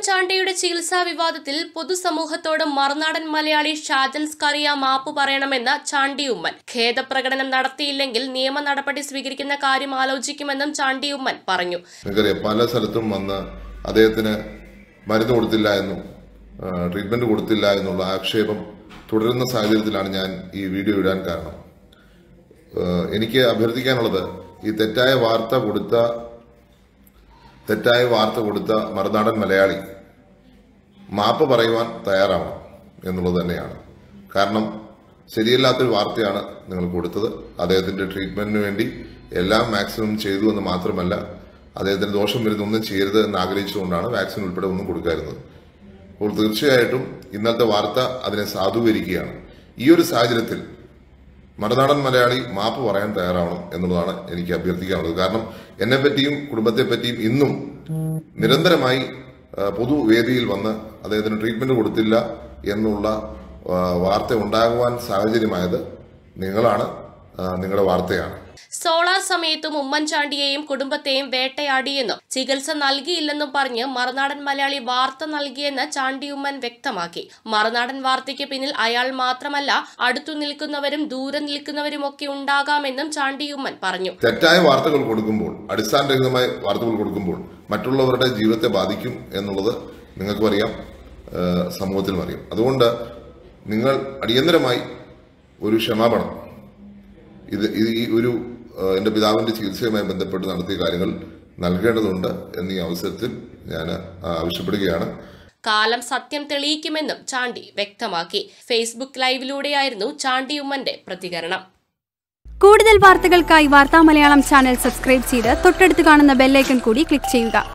ഉമ്മൻചാണ്ടിയുടെ ചികിത്സാ വിവാദത്തിൽ പൊതുസമൂഹത്തോട് മറുനാടൻ മലയാളി ഷാജൻ സ്കറിയ മാപ്പ് പറയണമെന്ന് ചാണ്ടി ഉമ്മൻ. ഖേദപ്രകടനം നടത്തിയില്ലെങ്കിൽ നിയമ നടപടി സ്വീകരിക്കുന്ന കാര്യം ആലോചിക്കുമെന്നും ചാണ്ടി ഉമ്മൻ പറഞ്ഞു. പല സ്ഥലത്തും വന്ന് അദ്ദേഹത്തിന് മരുന്ന് കൊടുത്തില്ല എന്നും ട്രീറ്റ്മെന്റ് കൊടുത്തില്ല എന്നുള്ള ആക്ഷേപം തുടരുന്ന സാഹചര്യത്തിലാണ് ഞാൻ ഈ വീഡിയോ ഇടാൻ കാരണം. എനിക്ക് അഭ്യർത്ഥിക്കാനുള്ളത്, ഈ തെറ്റായ വാർത്ത കൊടുത്ത മറുനാടൻ മലയാളി മാപ്പ് പറയുവാൻ തയ്യാറാവണം എന്നുള്ളത് തന്നെയാണ്. കാരണം ശരിയല്ലാത്തൊരു വാർത്തയാണ് നിങ്ങൾ കൊടുത്തത്. അദ്ദേഹത്തിന്റെ ട്രീറ്റ്മെന്റിന് വേണ്ടി എല്ലാം മാക്സിമം ചെയ്തു എന്ന് മാത്രമല്ല, അദ്ദേഹത്തിന് ദോഷം വരുന്നൊന്നും ചെയ്യരുത് എന്ന് ആഗ്രഹിച്ചുകൊണ്ടാണ് വാക്സിൻ ഉൾപ്പെടെ ഒന്നും കൊടുക്കാറുള്ളത്. അപ്പോൾ തീർച്ചയായിട്ടും ഇന്നത്തെ വാർത്ത അതിനെ സാധൂകരിക്കുകയാണ്. ഈ ഒരു സാഹചര്യത്തിൽ മറുനാടൻ മലയാളി മാപ്പ് പറയാൻ തയ്യാറാവണം എന്നുള്ളതാണ് എനിക്ക് അഭ്യർത്ഥിക്കാനുള്ളത്. കാരണം എന്നെപ്പറ്റിയും കുടുംബത്തെപ്പറ്റിയും ഇന്നും നിരന്തരമായി പൊതുവേദിയിൽ വന്ന് അദ്ദേഹത്തിന് ട്രീറ്റ്മെന്റ് കൊടുത്തില്ല എന്നുള്ള വാർത്ത ഉണ്ടാകുവാൻ സാഹചര്യമായത് നിങ്ങളാണ്, നിങ്ങളുടെ വാർത്തയാണ്. സോളാർ സമയത്തും ഉമ്മൻചാണ്ടിയെയും കുടുംബത്തെയും വേട്ടയാടിയെന്നും ചികിത്സ നൽകിയില്ലെന്നും പറഞ്ഞ് മറുനാടൻ മലയാളി വാർത്ത നൽകിയെന്ന് ചാണ്ടി ഉമ്മൻ വ്യക്തമാക്കി. മറുനാടൻ വാർത്തയ്ക്ക് പിന്നിൽ അയാൾ മാത്രമല്ല, അടുത്തു നിൽക്കുന്നവരും ദൂരെ നിൽക്കുന്നവരുമൊക്കെ ഉണ്ടാകാമെന്നും ചാണ്ടി ഉമ്മൻ പറഞ്ഞു. തെറ്റായ വാർത്തകൾ കൊടുക്കുമ്പോൾ, അടിസ്ഥാനരഹിതമായ വാർത്തകൾ കൊടുക്കുമ്പോൾ മറ്റുള്ളവരുടെ ജീവിതത്തെ ബാധിക്കും എന്നുള്ളത് നിങ്ങൾക്കും അറിയാം, സമൂഹത്തിനും അറിയാം. അതുകൊണ്ട് നിങ്ങൾ അടിയന്തരമായി ഒരു ക്ഷമാപണം, ഈ ഒരു എന്റെ പിതാവിന്റെ ചികിത്സയുമായി ബന്ധപ്പെട്ട് നടത്തിയ കാര്യങ്ങൾ നൽകേണ്ടതുണ്ട് എന്നീ അവസരത്തിൽ ഞാൻ ആവശ്യപ്പെടുകയാണ്. കാലം സത്യം തെളിയിക്കുമെന്നും ചാണ്ടി വ്യക്തമാക്കി. ഫേസ്ബുക്ക് ലൈവിലൂടെയായിരുന്നു ചാണ്ടി ഉമ്മന്റെ പ്രതികരണം. കൂടുതൽ വാർത്തകൾക്കായി വാർത്താ മലയാളം ചാനൽ സബ്സ്ക്രൈബ് ചെയ്ത് തൊട്ടടുത്ത് കാണുന്ന ബെല്ലൈക്കൺ കൂടി ക്ലിക്ക് ചെയ്യുക.